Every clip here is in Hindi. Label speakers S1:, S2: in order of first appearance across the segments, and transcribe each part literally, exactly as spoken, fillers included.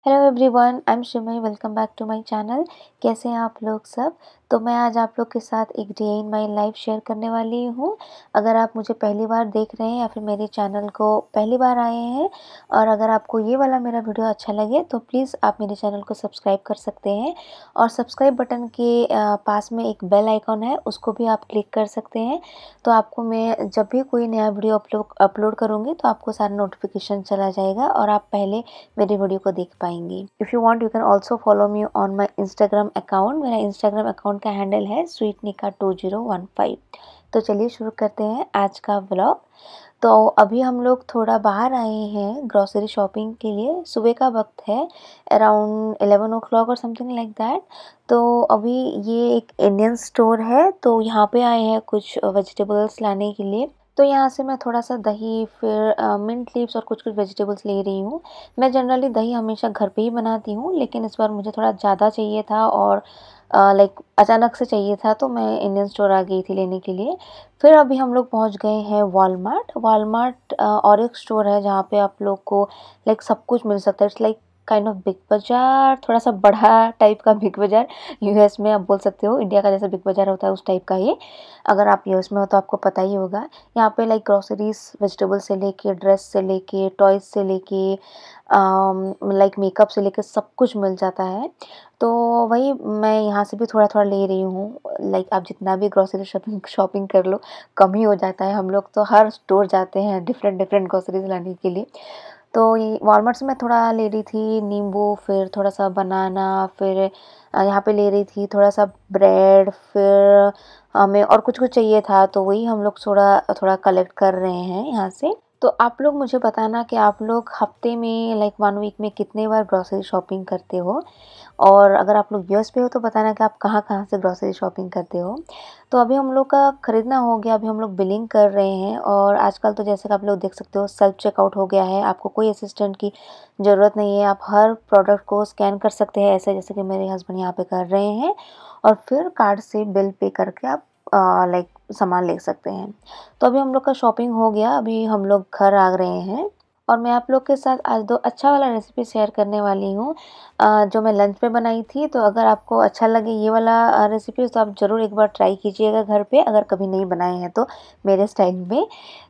S1: Hello everyone, I am Shimay. Welcome back to my channel. कैसे हैं आप लोग सब। तो मैं आज आप लोग के साथ एक day in my life share करने वाली हूँ। अगर आप मुझे पहली बार देख रहे हैं या फिर मेरे चैनल को पहली बार आए हैं और अगर आपको ये वाला मेरा वीडियो अच्छा लगे तो प्लीज़ आप मेरे चैनल को सब्सक्राइब कर सकते हैं और सब्सक्राइब बटन के पास में एक बेल आइकॉन है, उसको भी आप क्लिक कर सकते हैं। तो आपको मैं जब भी कोई नया वीडियो अपलोड अपलोड करूँगी तो आपको सारा नोटिफिकेशन चला जाएगा और आप पहले मेरी वीडियो को देख पाएंगे। If you want you can also follow me on my Instagram account. मेरा इंस्टाग्राम अकाउंट का हैंडल है स्वीटनिका टू ज़ीरो वन फाइव। तो चलिए शुरू करते हैं आज का व्लॉग। तो अभी हम लोग थोड़ा बाहर आए हैं ग्रॉसरी शॉपिंग के लिए। सुबह का वक्त है, अराउंड इलेवन ओ क्लॉक और समथिंग लाइक दैट। तो अभी ये एक इंडियन स्टोर है, तो यहाँ पे आए हैं कुछ वेजिटेबल्स लाने के लिए। तो यहाँ से मैं थोड़ा सा दही, फिर मिंट लीव्स और कुछ कुछ वेजिटेबल्स ले रही हूँ। मैं जनरली दही हमेशा घर पे ही बनाती हूँ, लेकिन इस बार मुझे थोड़ा ज़्यादा चाहिए था और लाइक अचानक से चाहिए था, तो मैं इंडियन स्टोर आ गई थी लेने के लिए। फिर अभी हम लोग पहुँच गए हैं वॉलमार्ट। वॉलमार्ट और एक स्टोर है जहाँ पे आप लोग को लाइक सब कुछ मिल सकता है। It's like kind of Big Bazaar, थोड़ा सा बड़ा टाइप का बिग बाज़ार। यूएस में आप बोल सकते हो, इंडिया का जैसा बिग बाज़ार होता है उस टाइप का ये। अगर आप यूएस में हो तो आपको पता ही होगा। यहाँ पे लाइक ग्रोसरीज, वेजिटेबल से लेके, ड्रेस से लेके, टॉयज से लेके, लाइक मेकअप से लेके सब कुछ मिल जाता है। तो वही मैं यहाँ से भी थोड़ा थोड़ा ले रही हूँ। लाइक आप जितना भी ग्रोसरी शॉपिंग शॉपिंग कर लो, कम ही हो जाता है। हम लोग तो हर स्टोर जाते हैं डिफरेंट डिफरेंट ग्रोसरीज लाने के लिए। तो ये वॉलमार्ट से मैं थोड़ा ले रही थी नींबू, फिर थोड़ा सा बनाना, फिर यहाँ पे ले रही थी थोड़ा सा ब्रेड, फिर हमें और कुछ कुछ चाहिए था, तो वही हम लोग थोड़ा थोड़ा कलेक्ट कर रहे हैं यहाँ से। तो आप लोग मुझे बताना कि आप लोग हफ्ते में लाइक वन वीक में कितने बार ग्रोसरी शॉपिंग करते हो, और अगर आप लोग यूएस पे हो तो बताना कि आप कहाँ कहाँ से ग्रोसरी शॉपिंग करते हो। तो अभी हम लोग का ख़रीदना हो गया, अभी हम लोग बिलिंग कर रहे हैं। और आजकल तो जैसे कि आप लोग देख सकते हो सेल्फ चेकआउट हो गया है, आपको कोई असिस्टेंट की ज़रूरत नहीं है। आप हर प्रोडक्ट को स्कैन कर सकते हैं, ऐसे जैसे कि मेरे हस्बैंड यहाँ पे कर रहे हैं, और फिर कार्ड से बिल पे करके आप लाइक सामान ले सकते हैं। तो अभी हम लोग का शॉपिंग हो गया, अभी हम लोग घर आ रहे हैं और मैं आप लोग के साथ आज दो अच्छा वाला रेसिपी शेयर करने वाली हूँ जो मैं लंच में बनाई थी। तो अगर आपको अच्छा लगे ये वाला रेसिपी तो आप ज़रूर एक बार ट्राई कीजिएगा घर पे, अगर कभी नहीं बनाए हैं तो मेरे स्टाइल में।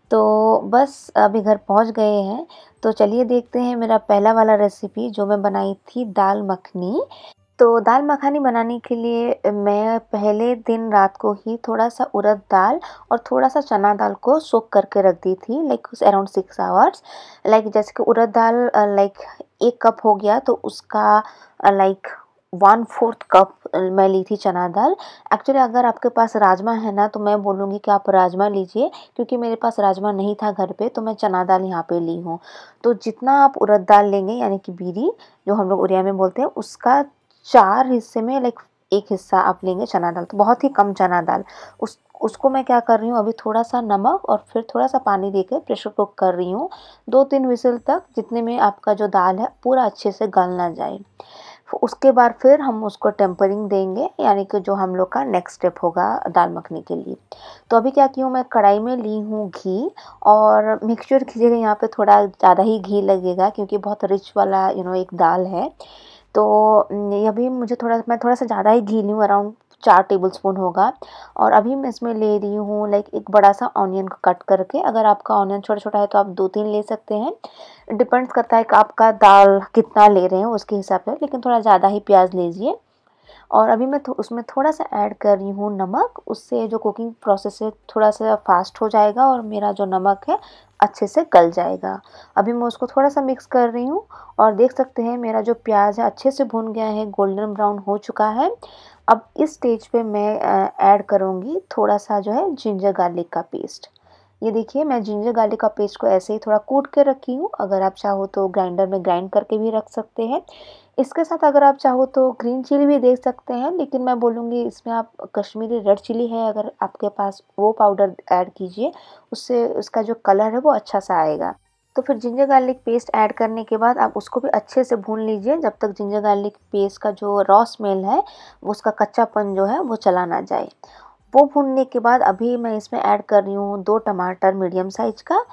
S1: तो बस अभी घर पहुँच गए हैं, तो चलिए देखते हैं मेरा पहला वाला रेसिपी जो मैं बनाई थी, दाल मखनी। तो दाल मखानी बनाने के लिए मैं पहले दिन रात को ही थोड़ा सा उड़द दाल और थोड़ा सा चना दाल को सोक करके रख दी थी, like around six hours. Like जैसे कि उड़द दाल लाइक एक कप हो गया तो उसका लाइक वन फोर्थ कप मैं ली थी चना दाल। एक्चुअली अगर आपके पास राजमा है ना तो मैं बोलूँगी कि आप राजमा लीजिए, क्योंकि मेरे पास राजमा नहीं था घर पे, तो मैं चना दाल यहाँ पे ली हूँ। तो जितना आप उड़द दाल लेंगे, यानी कि बीरी जो हम लोग उड़िया में बोलते हैं, उसका चार हिस्से में लाइक एक हिस्सा आप लेंगे चना दाल। तो बहुत ही कम चना दाल, उस उसको मैं क्या कर रही हूँ, अभी थोड़ा सा नमक और फिर थोड़ा सा पानी देके प्रेशर कुक कर रही हूँ दो तीन विसल तक, जितने में आपका जो दाल है पूरा अच्छे से गल ना जाए। उसके बाद फिर हम उसको टेम्परिंग देंगे, यानी कि जो हम लोग का नेक्स्ट स्टेप होगा दाल मखनी के लिए। तो अभी क्या की हूँ, मैं कढ़ाई में ली हूँ घी, और मिक्सचर कीजिएगा यहाँ पे थोड़ा ज़्यादा ही घी लगेगा क्योंकि बहुत रिच वाला यू नो एक दाल है। तो ये अभी मुझे थोड़ा मैं थोड़ा सा ज़्यादा ही घी ली हूँ, अराउंड चार टेबलस्पून होगा। और अभी मैं इसमें ले रही हूँ लाइक एक बड़ा सा ऑनियन को कट करके। अगर आपका ऑनियन छोटा छोटा है तो आप दो तीन ले सकते हैं, डिपेंड्स करता है कि आपका दाल कितना ले रहे हैं उसके हिसाब से, लेकिन थोड़ा ज़्यादा ही प्याज लीजिए। और अभी मैं उसमें थोड़ा सा ऐड कर रही हूँ नमक, उससे जो कुकिंग प्रोसेस है थोड़ा सा फास्ट हो जाएगा और मेरा जो नमक है अच्छे से गल जाएगा। अभी मैं उसको थोड़ा सा मिक्स कर रही हूँ और देख सकते हैं मेरा जो प्याज है अच्छे से भुन गया है, गोल्डन ब्राउन हो चुका है। अब इस स्टेज पे मैं ऐड करूँगी थोड़ा सा जो है जिंजर गार्लिक का पेस्ट। ये देखिए मैं जिंजर गार्लिक का पेस्ट को ऐसे ही थोड़ा कूट के रखी हूँ, अगर आप चाहो तो ग्राइंडर में ग्राइंड करके भी रख सकते हैं। इसके साथ अगर आप चाहो तो ग्रीन चिली भी दे सकते हैं, लेकिन मैं बोलूँगी इसमें आप कश्मीरी रेड चिली है अगर आपके पास, वो पाउडर ऐड कीजिए, उससे उसका जो कलर है वो अच्छा सा आएगा। तो फिर जिंजर गार्लिक पेस्ट ऐड करने के बाद आप उसको भी अच्छे से भून लीजिए जब तक जिंजर गार्लिक पेस्ट का जो रॉ स्मेल है, उसका कच्चापन जो है वो चला ना जाए। वो भूनने के बाद अभी मैं इसमें ऐड कर रही हूँ दो टमाटर मीडियम साइज का।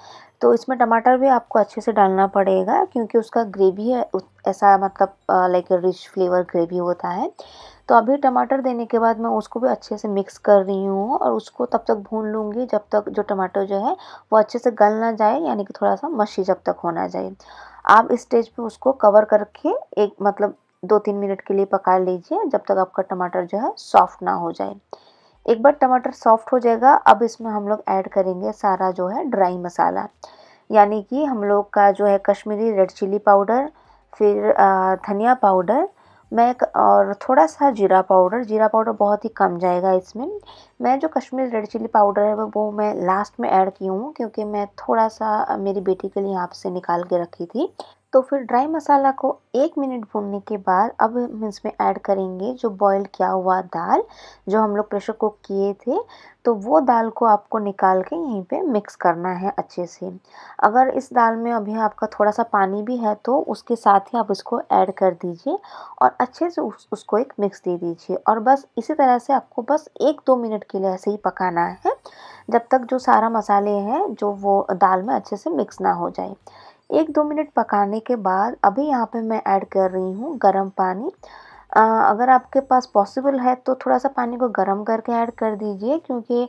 S1: तो इसमें टमाटर भी आपको अच्छे से डालना पड़ेगा क्योंकि उसका ग्रेवी है ऐसा मतलब लाइक रिच फ्लेवर ग्रेवी होता है। तो अभी टमाटर देने के बाद मैं उसको भी अच्छे से मिक्स कर रही हूँ और उसको तब तक भून लूँगी जब तक जो टमाटर जो है वो अच्छे से गल ना जाए, यानी कि थोड़ा सा मशी जब तक हो ना जाए। आप इस स्टेज पे उसको कवर करके एक मतलब दो तीन मिनट के लिए पका लीजिए जब तक आपका टमाटर जो है सॉफ्ट ना हो जाए। एक बार टमाटर सॉफ्ट हो जाएगा, अब इसमें हम लोग ऐड करेंगे सारा जो है ड्राई मसाला, यानी कि हम लोग का जो है कश्मीरी रेड चिली पाउडर, फिर धनिया पाउडर मैं और थोड़ा सा जीरा पाउडर। जीरा पाउडर बहुत ही कम जाएगा इसमें। मैं जो कश्मीरी रेड चिली पाउडर है वो मैं लास्ट में ऐड की हूँ क्योंकि मैं थोड़ा सा मेरी बेटी के लिए यहाँ से निकाल के रखी थी। तो फिर ड्राई मसाला को एक मिनट भूनने के बाद अब हम इसमें ऐड करेंगे जो बॉईल किया हुआ दाल, जो हम लोग प्रेशर कुक किए थे। तो वो दाल को आपको निकाल के यहीं पे मिक्स करना है अच्छे से। अगर इस दाल में अभी आपका थोड़ा सा पानी भी है तो उसके साथ ही आप इसको ऐड कर दीजिए और अच्छे से उस, उसको एक मिक्स दे दीजिए और बस इसी तरह से आपको बस एक दो मिनट के लिए ऐसे ही पकाना है जब तक जो सारा मसाले हैं जो वो दाल में अच्छे से मिक्स ना हो जाए। एक दो मिनट पकाने के बाद अभी यहाँ पे मैं ऐड कर रही हूँ गरम पानी। अ, अगर आपके पास पॉसिबल है तो थोड़ा सा पानी को गरम करके ऐड कर दीजिए क्योंकि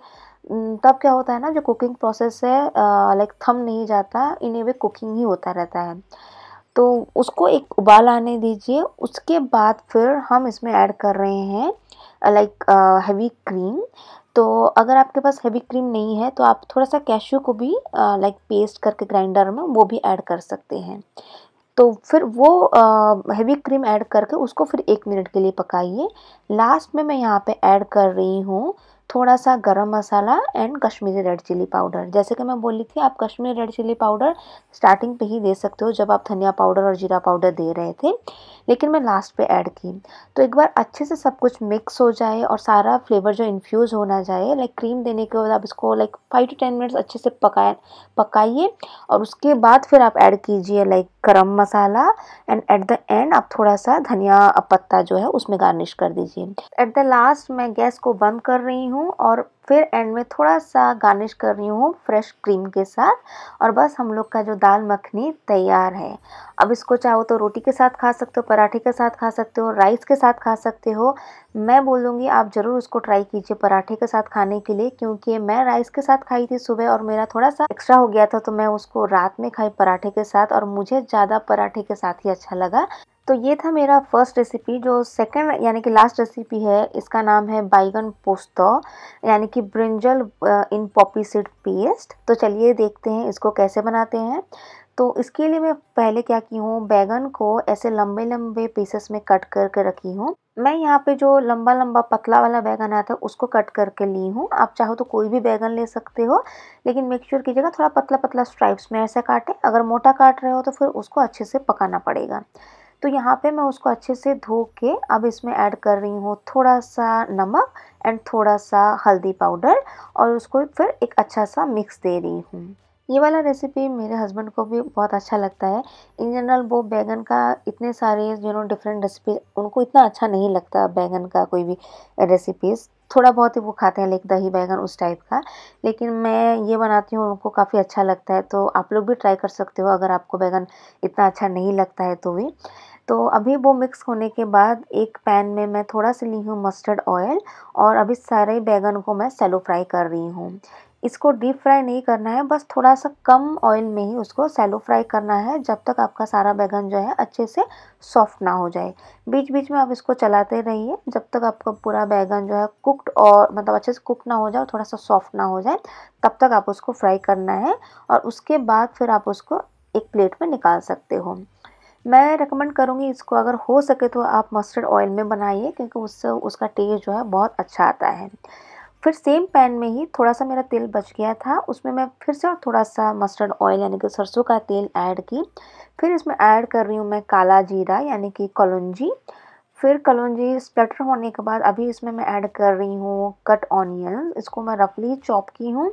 S1: तब क्या होता है ना, जो कुकिंग प्रोसेस है लाइक थम नहीं जाता, इन ए वे कुकिंग ही होता रहता है। तो उसको एक उबाल आने दीजिए। उसके बाद फिर हम इसमें ऐड कर रहे हैं लाइक हेवी क्रीम। तो अगर आपके पास हेवी क्रीम नहीं है तो आप थोड़ा सा कैश्यू को भी लाइक पेस्ट करके ग्राइंडर में वो भी ऐड कर सकते हैं। तो फिर वो हेवी क्रीम ऐड करके उसको फिर एक मिनट के लिए पकाइए। लास्ट में मैं यहाँ पे ऐड कर रही हूँ थोड़ा सा garam masala and Kashmiri red chilli powder. जैसे कि मैं बोली थी, आप Kashmiri red chilli powder starting पे ही दे सकते हो जब आप धनिया पाउडर और जीरा पाउडर दे रहे थे, लेकिन मैं लास्ट पे ऐड की। तो एक बार अच्छे से सब कुछ मिक्स हो जाए और सारा फ्लेवर जो इन्फ्यूज़ होना जाए, लाइक क्रीम देने के बाद आप इसको like five to ten minutes अच्छे से पकाए पकाइए और उसके बाद फिर आप ऐड कीजिए like garam masala and at the end आप थोड़ा सा धनिया पत्ता जो है उसमें गार्निश कर दीजिए। एट द लास्ट मैं गैस को बंद कर रही हूँ और फिर एंड में थोड़ा सा गार्निश कर रही हूँ फ्रेश क्रीम के साथ और बस हम लोग का जो दाल मखनी तैयार है। अब इसको चाहो तो रोटी के साथ खा सकते हो, पराठे के साथ खा सकते हो, राइस के साथ खा सकते हो। मैं बोलूँगी आप ज़रूर उसको ट्राई कीजिए पराठे के साथ खाने के लिए, क्योंकि मैं राइस के साथ खाई थी सुबह और मेरा थोड़ा सा एक्स्ट्रा हो गया था तो मैं उसको रात में खाई पराठे के साथ और मुझे ज़्यादा पराठे के साथ ही अच्छा लगा। तो ये था मेरा फर्स्ट रेसिपी। जो सेकंड यानी कि लास्ट रेसिपी है, इसका नाम है बैगन पोस्तो यानी कि brinjal in poppy seed paste. तो चलिए देखते हैं इसको कैसे बनाते हैं। तो इसके लिए मैं पहले क्या की हूँ, बैगन को ऐसे लंबे लंबे पीसेस में कट करके रखी हूँ। मैं यहाँ पे जो लंबा लंबा पतला वाला बैगन आता है उसको कट करके ली हूँ। आप चाहो तो कोई भी बैगन ले सकते हो, लेकिन मेक श्योर कीजिएगा थोड़ा पतला पतला स्ट्राइप्स में ऐसे काटें। अगर मोटा काट रहे हो तो फिर उसको अच्छे से पकाना पड़ेगा। तो यहाँ पे मैं उसको अच्छे से धो के अब इसमें ऐड कर रही हूँ थोड़ा सा नमक एंड थोड़ा सा हल्दी पाउडर और उसको फिर एक अच्छा सा मिक्स दे रही हूँ। ये वाला रेसिपी मेरे हस्बैंड को भी बहुत अच्छा लगता है। इन जनरल वो बैगन का इतने सारे यू नो डिफरेंट रेसिपी उनको इतना अच्छा नहीं लगता, बैगन का कोई भी रेसिपीज़ थोड़ा बहुत ही वो खाते हैं लाइक दही बैगन उस टाइप का, लेकिन मैं ये बनाती हूँ उनको काफ़ी अच्छा लगता है। तो आप लोग भी ट्राई कर सकते हो अगर आपको बैगन इतना अच्छा नहीं लगता है तो भी। तो अभी वो मिक्स होने के बाद एक पैन में मैं थोड़ा सा ली हूँ मस्टर्ड ऑयल और अभी सारे बैगन को मैं सैलो फ्राई कर रही हूँ। इसको डीप फ्राई नहीं करना है, बस थोड़ा सा कम ऑयल में ही उसको सैलो फ्राई करना है जब तक आपका सारा बैगन जो है अच्छे से सॉफ्ट ना हो जाए। बीच बीच में आप इसको चलाते रहिए जब तक आपका पूरा बैगन जो है कुक्ड और मतलब अच्छे से कुक ना हो जाए और थोड़ा सा सॉफ्ट ना हो जाए, तब तक आप उसको फ्राई करना है और उसके बाद फिर आप उसको एक प्लेट में निकाल सकते हो। मैं रेकमेंड करूँगी इसको अगर हो सके तो आप मस्टर्ड ऑयल में बनाइए, क्योंकि उससे उसका टेस्ट जो है बहुत अच्छा आता है। फिर सेम पैन में ही थोड़ा सा मेरा तेल बच गया था, उसमें मैं फिर से और थोड़ा सा मस्टर्ड ऑयल यानी कि सरसों का तेल ऐड की। फिर इसमें ऐड कर रही हूँ मैं काला जीरा यानी कि कलौंजी। फिर कलौंजी स्प्लटर होने के बाद अभी इसमें मैं ऐड कर रही हूँ कट ऑनियन। इसको मैं रफली चॉप की हूँ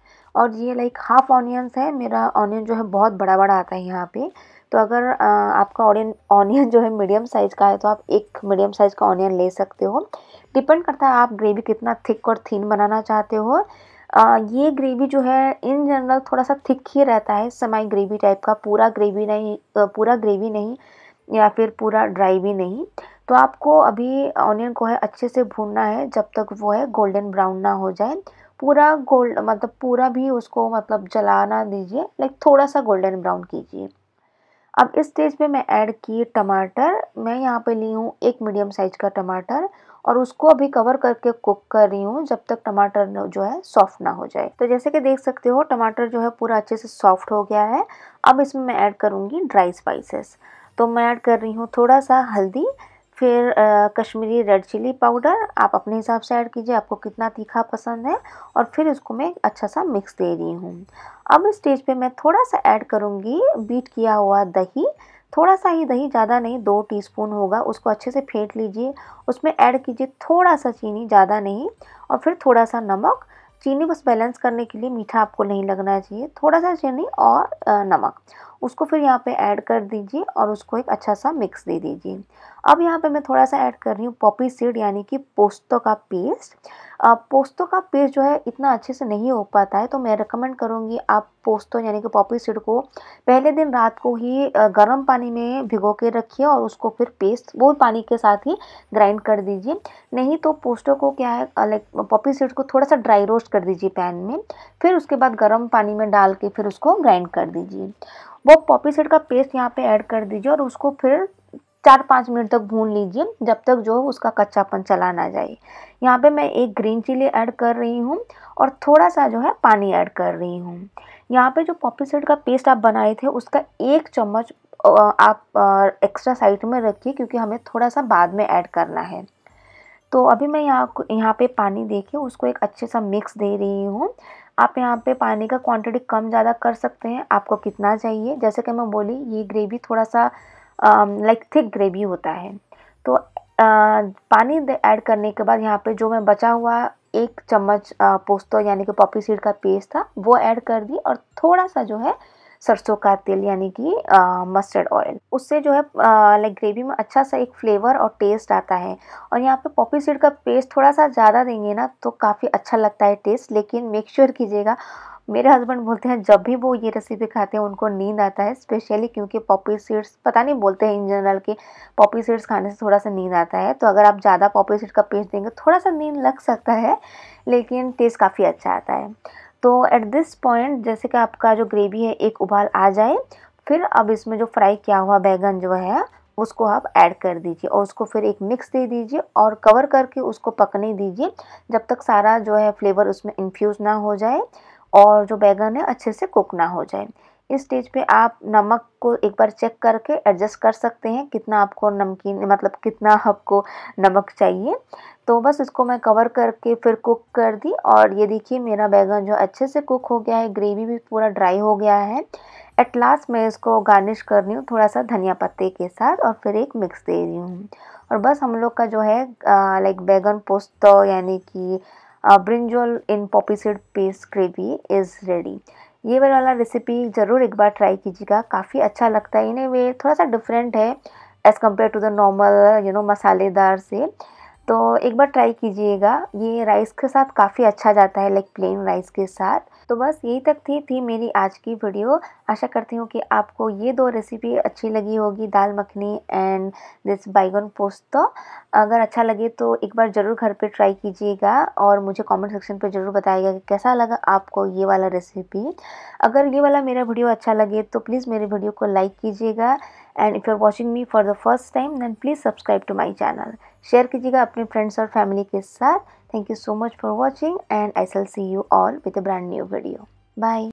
S1: और ये लाइक हाफ ऑनियंस है। मेरा ऑनियन जो है बहुत बड़ा बड़ा आता है यहाँ पे। तो अगर आ, आपका ऑनियन ऑनियन जो है मीडियम साइज़ का है तो आप एक मीडियम साइज़ का ऑनियन ले सकते हो। डिपेंड करता है आप ग्रेवी कितना थिक और थिन बनाना चाहते हो। आ, ये ग्रेवी जो है इन जनरल थोड़ा सा थिक ही रहता है, सेमी ग्रेवी टाइप का, पूरा ग्रेवी नहीं, पूरा ग्रेवी नहीं या फिर पूरा ड्राई भी नहीं। तो आपको अभी ऑनियन को है अच्छे से भूनना है जब तक वो है गोल्डन ब्राउन ना हो जाए। पूरा गोल्ड मतलब पूरा भी उसको मतलब जलाना दीजिए, लाइक थोड़ा सा गोल्डन ब्राउन कीजिए। अब इस स्टेज पे मैं ऐड की टमाटर। मैं यहाँ पे ली हूँ एक मीडियम साइज का टमाटर और उसको अभी कवर करके कुक कर रही हूँ जब तक टमाटर जो है सॉफ्ट ना हो जाए। तो जैसे कि देख सकते हो टमाटर जो है पूरा अच्छे से सॉफ्ट हो गया है। अब इसमें मैं ऐड करूँगी ड्राई स्पाइसेस। तो मैं ऐड कर रही हूँ थोड़ा सा हल्दी, फिर अ, कश्मीरी रेड चिली पाउडर, आप अपने हिसाब से ऐड कीजिए आपको कितना तीखा पसंद है। और फिर इसको मैं अच्छा सा मिक्स दे रही हूँ। अब इस स्टेज पे मैं थोड़ा सा ऐड करूँगी बीट किया हुआ दही। थोड़ा सा ही दही, ज़्यादा नहीं, दो टीस्पून होगा। उसको अच्छे से फेंट लीजिए। उसमें ऐड कीजिए थोड़ा सा चीनी, ज़्यादा नहीं, और फिर थोड़ा सा नमक। चीनी बस बैलेंस करने के लिए, मीठा आपको नहीं लगना चाहिए। थोड़ा सा चीनी और अ, नमक, उसको फिर यहाँ पे ऐड कर दीजिए और उसको एक अच्छा सा मिक्स दे दीजिए। अब यहाँ पे मैं थोड़ा सा ऐड कर रही हूँ पॉपी सीड यानी कि पोस्तों का पेस्ट। पोस्तों का पेस्ट जो है इतना अच्छे से नहीं हो पाता है, तो मैं रिकमेंड करूँगी आप पोस्तों यानी कि पॉपी सीड को पहले दिन रात को ही अ, गर्म पानी में भिगो के रखिए और उसको फिर पेस्ट वो पानी के साथ ही ग्राइंड कर दीजिए। नहीं तो पोस्तों को क्या है, लाइक पॉपी सीड्स को थोड़ा सा ड्राई रोस्ट कर दीजिए पैन में, फिर उसके बाद गर्म पानी में डाल के फिर उसको ग्राइंड कर दीजिए। वो पॉपी सीड का पेस्ट यहाँ पे ऐड कर दीजिए और उसको फिर चार पाँच मिनट तक भून लीजिए जब तक जो उसका कच्चापन चला ना जाए। यहाँ पे मैं एक ग्रीन चिली ऐड कर रही हूँ और थोड़ा सा जो है पानी ऐड कर रही हूँ। यहाँ पे जो पॉपी सीड का पेस्ट आप बनाए थे उसका एक चम्मच अ, आप एक्स्ट्रा साइड में रखिए क्योंकि हमें थोड़ा सा बाद में ऐड करना है। तो अभी मैं यहाँ यहाँ पे पानी देके उसको एक अच्छे सा मिक्स दे रही हूँ। आप यहाँ पे पानी का क्वांटिटी कम ज़्यादा कर सकते हैं, आपको कितना चाहिए। जैसे कि मैं बोली ये ग्रेवी थोड़ा सा लाइक थिक ग्रेवी होता है। तो आ, पानी ऐड करने के बाद यहाँ पे जो मैं बचा हुआ एक चम्मच पोस्तो यानी कि पॉपी सीड का पेस्ट था वो ऐड कर दी और थोड़ा सा जो है सरसों का तेल यानी कि मस्टर्ड ऑयल। उससे जो है लाइक ग्रेवी में अच्छा सा एक फ्लेवर और टेस्ट आता है। और यहाँ पे पॉपी सीड का पेस्ट थोड़ा सा ज़्यादा देंगे ना तो काफ़ी अच्छा लगता है टेस्ट, लेकिन मेक श्योर कीजिएगा। मेरे हस्बैंड बोलते हैं जब भी वो ये रेसिपी खाते हैं उनको नींद आता है, स्पेशली क्योंकि पॉपी सीड्स पता नहीं बोलते हैं इन जनरल कि पॉपी सीड्स खाने से थोड़ा सा नींद आता है। तो अगर आप ज़्यादा पॉपी सीड का पेस्ट देंगे थोड़ा सा नींद लग सकता है, लेकिन टेस्ट काफ़ी अच्छा आता है। तो एट दिस पॉइंट जैसे कि आपका जो ग्रेवी है एक उबाल आ जाए, फिर अब इसमें जो फ्राई किया हुआ बैगन जो है उसको आप ऐड कर दीजिए और उसको फिर एक मिक्स दे दीजिए और कवर करके उसको पकने दीजिए जब तक सारा जो है फ्लेवर उसमें इन्फ्यूज़ ना हो जाए और जो बैगन है अच्छे से कुक ना हो जाए। इस स्टेज पे आप नमक को एक बार चेक करके एडजस्ट कर सकते हैं कितना आपको नमकीन मतलब कितना आपको नमक चाहिए। तो बस इसको मैं कवर करके फिर कुक कर दी और ये देखिए मेरा बैगन जो अच्छे से कुक हो गया है, ग्रेवी भी पूरा ड्राई हो गया है। एट लास्ट मैं इसको गार्निश कर रही हूँ थोड़ा सा धनिया पत्ते के साथ और फिर एक मिक्स दे रही हूँ। और बस हम लोग का जो है लाइक बैगन पोस्तो यानी कि brinjal in poppy seed paste gravy is ready. ये वाला रेसिपी ज़रूर एक बार ट्राई कीजिएगा, काफ़ी अच्छा लगता है। इन वे थोड़ा सा डिफरेंट है as compare to the normal you know मसालेदार से। तो एक बार ट्राई कीजिएगा, ये राइस के साथ काफ़ी अच्छा जाता है, लाइक प्लेन राइस के साथ। तो बस यही तक थी थी मेरी आज की वीडियो। आशा करती हूँ कि आपको ये दो रेसिपी अच्छी लगी होगी, दाल मखनी एंड दिस बैगन पोस्तो। अगर अच्छा लगे तो एक बार ज़रूर घर पे ट्राई कीजिएगा और मुझे कमेंट सेक्शन पे ज़रूर बताइएगा कि कैसा लगा आपको ये वाला रेसिपी। अगर ये वाला मेरा वीडियो अच्छा लगे तो प्लीज़ मेरे वीडियो को लाइक कीजिएगा and if you are watching me for the first time then please subscribe to my channel. Share कीजिएगा अपने फ्रेंड्स और फैमिली के साथ। Thank you so much for watching and I shall see you all with a brand new video. Bye.